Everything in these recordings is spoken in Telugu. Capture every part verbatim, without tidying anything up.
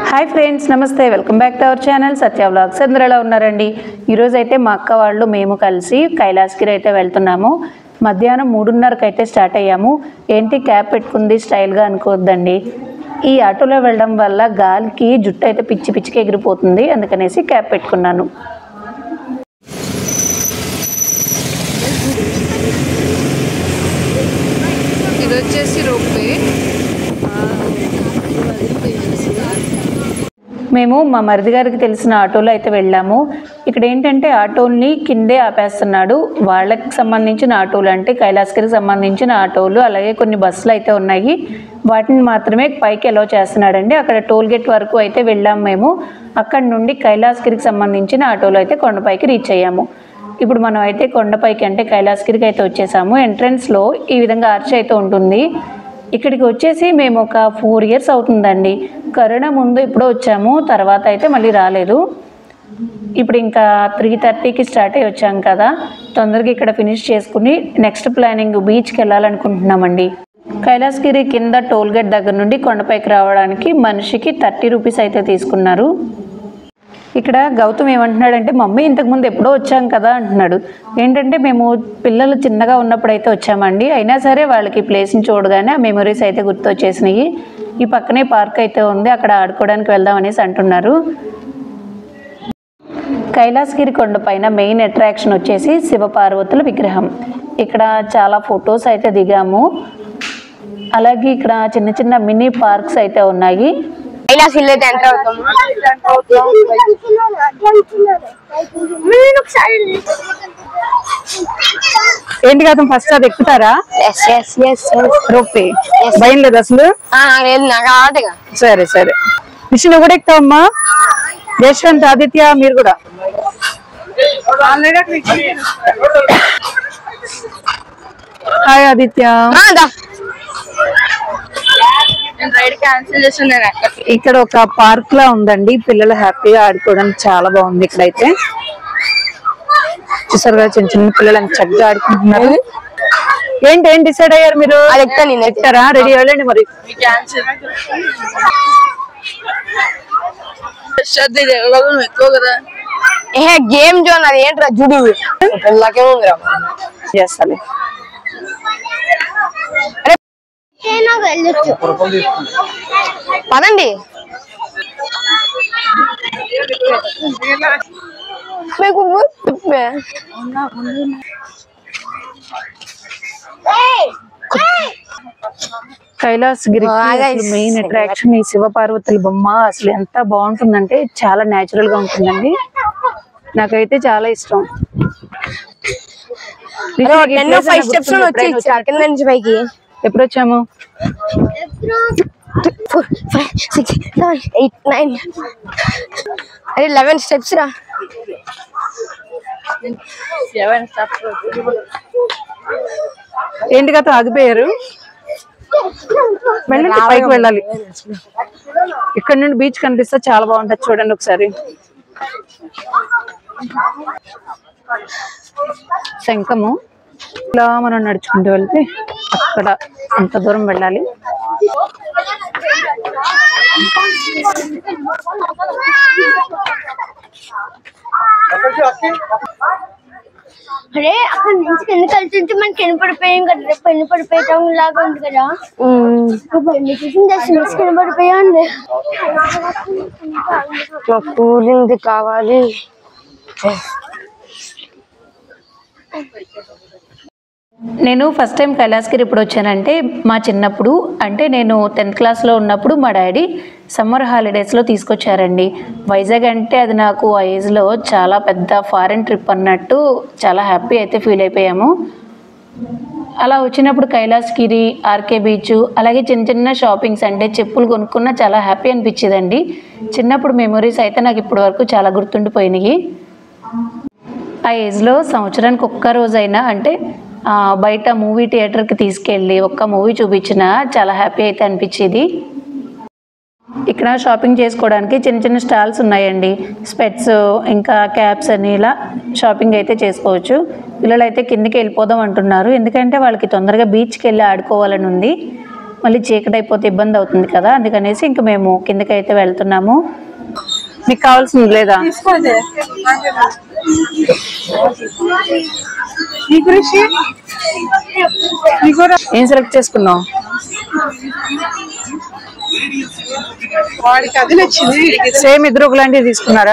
హాయ్ ఫ్రెండ్స్, నమస్తే. Welcome back to our channel Satya vlogs. అందరూ ఎలా ఉన్నారండి? ఈరోజు అయితే మా అక్క వాళ్ళు మేము కలిసి కైలాసగిరి అయితే వెళ్తున్నాము. మధ్యాహ్నం మూడున్నరకు అయితే స్టార్ట్ అయ్యాము. ఏంటి క్యాప్ పెట్టుకుంది స్టైల్గా అనుకోవద్దండి. ఈ ఆటోలో వెళ్ళడం వల్ల గాలికి జుట్టు అయితే పిచ్చి పిచ్చికి ఎగిరిపోతుంది, అందుకనేసి క్యాప్ పెట్టుకున్నాను. ఇది వచ్చేసి రోప్వే. మేము మా మరిది గారికి తెలిసిన ఆటోలో అయితే వెళ్ళాము. ఇక్కడ ఏంటంటే ఆటోల్ని కిందే ఆపేస్తున్నాడు. వాళ్ళకి సంబంధించిన ఆటోలు అంటే కైలాసగిరికి సంబంధించిన ఆటోలు, అలాగే కొన్ని బస్సులు అయితే ఉన్నాయి. వాటిని మాత్రమే పైకి అలౌ చేస్తున్నాడండి. అక్కడ టోల్ గేట్ వరకు అయితే వెళ్ళాము మేము. అక్కడ నుండి కైలాసగిరికి సంబంధించిన ఆటోలు అయితే కొండపైకి రీచ్ అయ్యాము. ఇప్పుడు మనం అయితే కొండపైకి అంటే కైలాసగిరికి అయితే వచ్చేసాము. ఎంట్రన్స్లో ఈ విధంగా ఆర్చ్ అయితే ఉంటుంది. ఇక్కడికి వచ్చేసి మేము ఒక ఫోర్ ఇయర్స్ అవుతుందండి. కరోనా ముందు ఇప్పుడు వచ్చాము, తర్వాత అయితే మళ్ళీ రాలేదు. ఇప్పుడు ఇంకా త్రీ థర్టీకి స్టార్ట్ అయ్యి వచ్చాం కదా, తొందరగా ఇక్కడ ఫినిష్ చేసుకుని నెక్స్ట్ ప్లానింగ్ బీచ్కి వెళ్ళాలనుకుంటున్నామండి. కైలాసగిరి కింద టోల్ గేట్ దగ్గర నుండి కొండపైకి రావడానికి మనిషికి థర్టీ రూపీస్ అయితే తీసుకున్నారు. ఇక్కడ గౌతమ్ ఏమంటున్నాడంటే, మమ్మీ ఇంతకుముందు ఎప్పుడో వచ్చాం కదా అంటున్నాడు. ఏంటంటే మేము పిల్లలు చిన్నగా ఉన్నప్పుడు అయితే వచ్చామండి. అయినా సరే వాళ్ళకి ప్లేస్ని చూడగానే ఆ మెమరీస్ అయితే గుర్తొచ్చేసినాయి. ఈ పక్కనే పార్క్ అయితే ఉంది, అక్కడ ఆడుకోవడానికి వెళ్దాం అనేసి అంటున్నారు. కైలాసగిరి కొండ పైన మెయిన్ అట్రాక్షన్ వచ్చేసి శివపార్వతుల విగ్రహం. ఇక్కడ చాలా ఫొటోస్ అయితే దిగాము. అలాగే ఇక్కడ చిన్న చిన్న మినీ పార్క్స్ అయితే ఉన్నాయి. ఏంటి కదా ఫస్ట్ అది ఎక్కుతారా? రోపే భయం లేదు అసలు? సరే సరే విష్ణు కూడా ఎక్కుతావమ్మా. యశ్వంత్, ఆదిత్య మీరు కూడా. హాయ్ ఆదిత్య. ఇక్కడ ఒక పార్క్ లా ఉందండి, పిల్లలు హ్యాపీగా ఆడుకోవడానికి చాలా బాగుంది. ఇక్కడైతే చూసారు కదా, చిన్న చిన్న పిల్లలు ఎంత చక్కగా ఆడుకుంటున్నారు. ఏంటి ఏం డిసైడ్ అయ్యారు మీరు? ఎక్కుతారా? రెడీ అవ్వండి మరి. గేమ్ జోన్ అది ఏంట్రా జుడు చేస్తాను. పదండి. కైలాసగిరి మెయిన్ అట్రాక్షన్ ఈ శివపార్వతుల బొమ్మ. అసలు ఎంత బాగుంటుందంటే చాలా న్యాచురల్ గా ఉంటుందండి. నాకైతే చాలా ఇష్టం. ఎప్పుడు వచ్చాము? అరే లెవెన్ స్టెప్స్ రా. ఏంటి కదా ఆగిపోయారు? వెళ్ళండి, పైకి వెళ్ళాలి. ఇక్కడ నుండి బీచ్ కనిపిస్తే చాలా బాగుంటుంది, చూడండి ఒకసారి. శంఖము ఇలా మనం నడుచుకుంటూ వెళ్తే అక్కడ ఎంత దూరం వెళ్ళాలి. అరే అక్కడ నుంచి కిందకి వెళ్తుంటే మనకి కింద పడిపోయాం కదా, పైన పడిపోయటం లాగా ఉంది కదా. కింద పడిపోయా ఉంది. కూలింగ్ కావాలి. నేను ఫస్ట్ టైం కైలాసగిరి ఇప్పుడు వచ్చానంటే మా చిన్నప్పుడు, అంటే నేను టెన్త్ క్లాస్లో ఉన్నప్పుడు మా డాడీ సమ్మర్ హాలిడేస్లో తీసుకొచ్చారండి. వైజాగ్ అంటే అది నాకు ఆ ఏజ్లో చాలా పెద్ద ఫారెన్ ట్రిప్ అన్నట్టు చాలా హ్యాపీ అయితే ఫీల్ అయిపోయాము. అలా వచ్చినప్పుడు కైలాసగిరి, ఆర్కే బీచ్, అలాగే చిన్న చిన్న షాపింగ్స్ అంటే చెప్పులు కొనుక్కున్న చాలా హ్యాపీ అనిపించేదండి. చిన్నప్పుడు మెమొరీస్ అయితే నాకు ఇప్పటి వరకు చాలా గుర్తుండిపోయినాయి. ఆ ఏజ్లో సంవత్సరానికి ఒక్క రోజైనా అంటే బయట మూవీ థియేటర్కి తీసుకెళ్ళి ఒక్క మూవీ చూపించినా చాలా హ్యాపీ అయితే అనిపించేది. ఇక్కడ షాపింగ్ చేసుకోవడానికి చిన్న చిన్న స్టాల్స్ ఉన్నాయండి. స్పెట్స్, ఇంకా క్యాప్స్ అని ఇలా షాపింగ్ అయితే చేసుకోవచ్చు. పిల్లలు అయితే కిందకి వెళ్ళిపోదాం అంటున్నారు, ఎందుకంటే వాళ్ళకి తొందరగా బీచ్కి వెళ్ళి ఆడుకోవాలని ఉంది. మళ్ళీ చీకటి అయిపోతే ఇబ్బంది అవుతుంది కదా, అందుకనేసి ఇంక మేము కిందకి అయితే వెళ్తున్నాము. మీకు కావాల్సింది లేదా? ఏం సెలెక్ట్ చేసుకున్నావు? సేమ్ ఇద్దరు ఒకలాంటివి తీసుకున్నారా?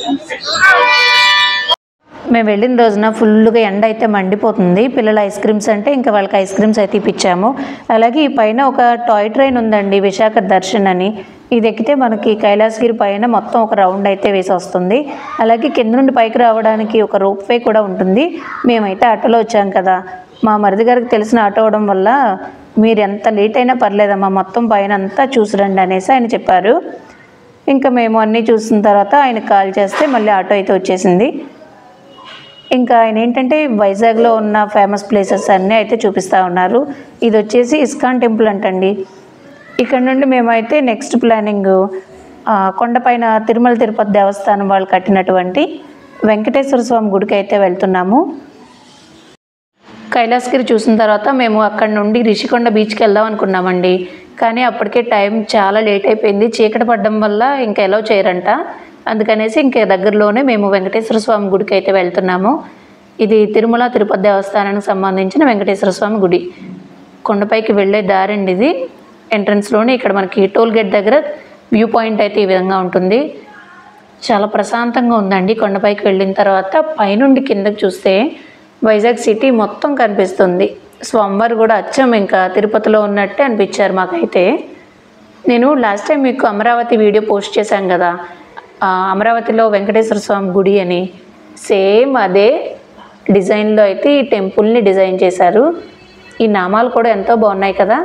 మేము వెళ్ళిన రోజున ఫుల్గా ఎండ అయితే మండిపోతుంది. పిల్లలు ఐస్ క్రీమ్స్ అంటే ఇంకా వాళ్ళకి ఐస్ క్రీమ్స్ అయితే ఇప్పించాము. అలాగే ఈ పైన ఒక టాయ్ ట్రైన్ ఉందండి, విశాఖ దర్శన్ అని. ఇది ఎక్కితే మనకి కైలాసగిరి పైన మొత్తం ఒక రౌండ్ అయితే వేసి వస్తుంది. అలాగే కింద నుండి పైకి రావడానికి ఒక రోప్ వే కూడా ఉంటుంది. మేమైతే ఆటోలో వచ్చాం కదా, మా మరిది గారికి తెలిసిన ఆటో అవడం వల్ల మీరు ఎంత లేట్ అయినా పర్లేదమ్మా, మొత్తం పైన అంతా చూసిరండి అనేసి ఆయన చెప్పారు. ఇంకా మేము అన్నీ చూసిన తర్వాత ఆయన కాల్ చేస్తే మళ్ళీ ఆటో అయితే వచ్చేసింది. ఇంకా ఆయన ఏంటంటే వైజాగ్లో ఉన్న ఫేమస్ ప్లేసెస్ అన్నీ అయితే చూపిస్తూ ఉన్నారు. ఇది వచ్చేసి ఇస్కాన్ టెంపుల్ అంటండి. ఇక్కడ నుండి మేమైతే నెక్స్ట్ ప్లానింగ్ కొండపైన తిరుమల తిరుపతి దేవస్థానం వాళ్ళు కట్టినటువంటి వెంకటేశ్వర స్వామి గుడికి అయితే వెళ్తున్నాము. కైలాసగిరి చూసిన తర్వాత మేము అక్కడ నుండి రిషికొండ బీచ్కి వెళ్దాం అనుకున్నామండి. కానీ అప్పటికే టైం చాలా లేట్ అయిపోయింది, చీకటి పడడం వల్ల ఇంకా ఎలా చేయరంట. అందుకనేసి ఇంకా దగ్గరలోనే మేము వెంకటేశ్వర స్వామి గుడికి అయితే వెళ్తున్నాము. ఇది తిరుమల తిరుపతి దేవస్థానానికి సంబంధించిన వెంకటేశ్వర స్వామి గుడి. కొండపైకి వెళ్ళే దారండి ఇది. ఎంట్రన్స్లోనే ఇక్కడ మనకి టోల్ గేట్ దగ్గర వ్యూ పాయింట్ అయితే ఈ విధంగా ఉంటుంది. చాలా ప్రశాంతంగా ఉందండి. కొండపైకి వెళ్ళిన తర్వాత పైనుండి కిందకి చూస్తే వైజాగ్ సిటీ మొత్తం కనిపిస్తుంది. స్వామివారు కూడా అచ్చం ఇంకా తిరుపతిలో ఉన్నట్టే అనిపించారు మాకైతే. నేను లాస్ట్ టైం మీకు అమరావతి వీడియో పోస్ట్ చేశాను కదా, అమరావతిలో వెంకటేశ్వర స్వామి గుడి అని, సేమ్ అదే డిజైన్లో అయితే ఈ టెంపుల్ని డిజైన్ చేశారు. ఈ నామాలు కూడా ఎంతో బాగున్నాయి కదా.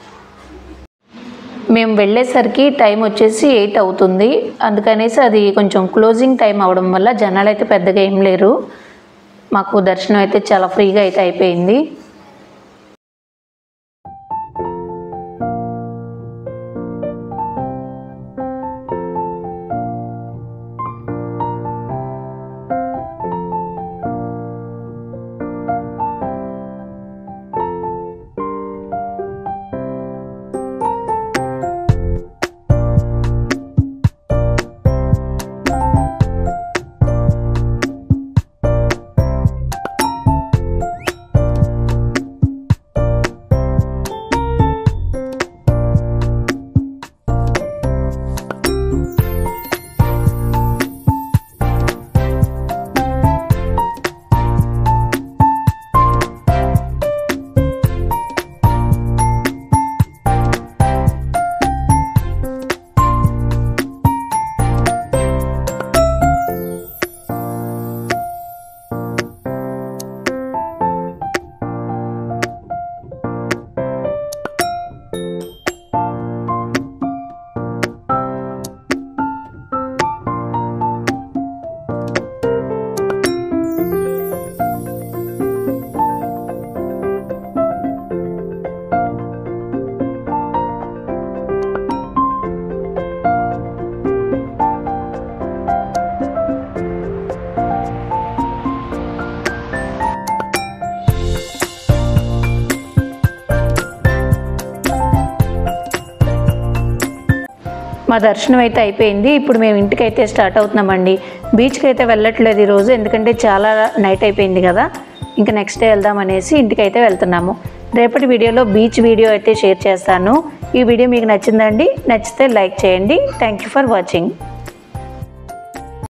మేము వెళ్ళేసరికి టైం వచ్చేసి ఎయిట్ అవుతుంది. అందుకనేసి అది కొంచెం క్లోజింగ్ టైం అవడం వల్ల జనాలు అయితే పెద్దగా ఏం లేరు. మాకు దర్శనం అయితే చాలా ఫ్రీగా అయితే అయిపోయింది. మా దర్శనం అయితే అయిపోయింది. ఇప్పుడు మేము ఇంటికి అయితే స్టార్ట్ అవుతున్నామండి. బీచ్కి అయితే వెళ్ళట్లేదు ఈరోజు, ఎందుకంటే చాలా నైట్ అయిపోయింది కదా. ఇంకా నెక్స్ట్ డే వెళ్దాం అనేసి ఇంటికి అయితే వెళ్తున్నాము. రేపటి వీడియోలో బీచ్ వీడియో అయితే షేర్ చేస్తాను. ఈ వీడియో మీకు నచ్చిందండి? నచ్చితే లైక్ చేయండి. Thank you for watching.